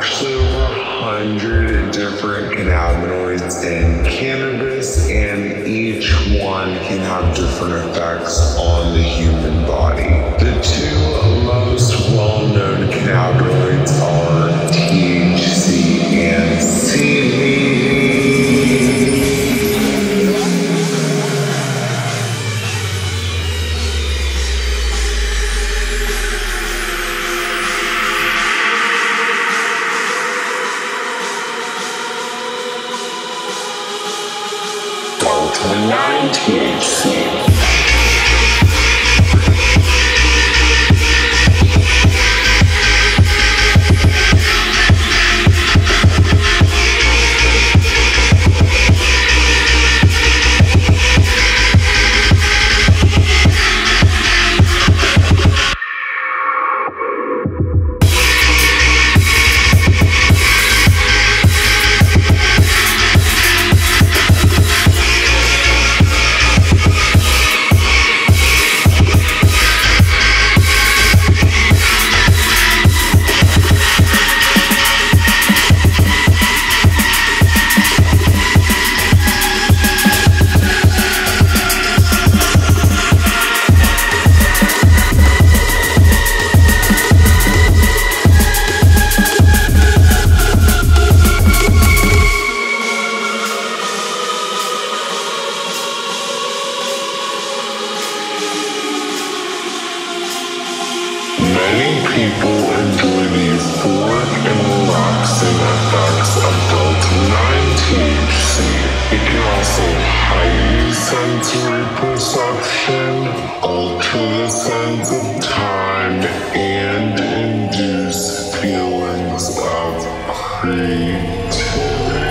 actually over 100 different cannabinoids in cannabis, and each one can have different effects on the human body. The two most well-known cannabinoids are THC and CBD. THC. Many people enjoy the euphoric and relaxing effects of Delta-9 THC. It can also heighten sensory perception, alter the sense of time, and induce feelings of creativity.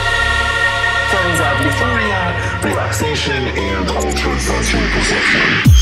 Relaxation and altered sensory perception.